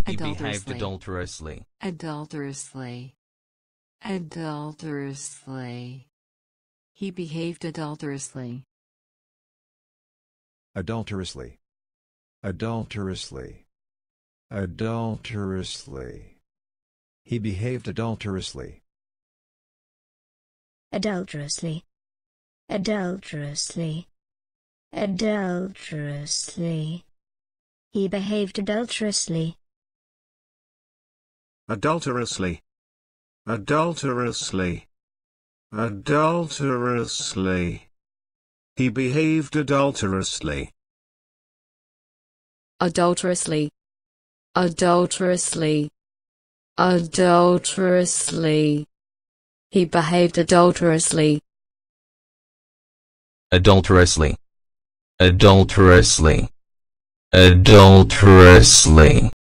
He behaved adulterously. Adulterously. Adulterously. He behaved adulterously. Adulterously. Adulterously. Adulterously. He behaved adulterously. Adulterously. Adulterously. Adulterously. He behaved adulterously. Adulterously. Adulterously. Adulterously. He behaved adulterously. Adulterously. Adulterously. Adulterously. He behaved adulterously. Adulterously. Adulterously. Adulterously.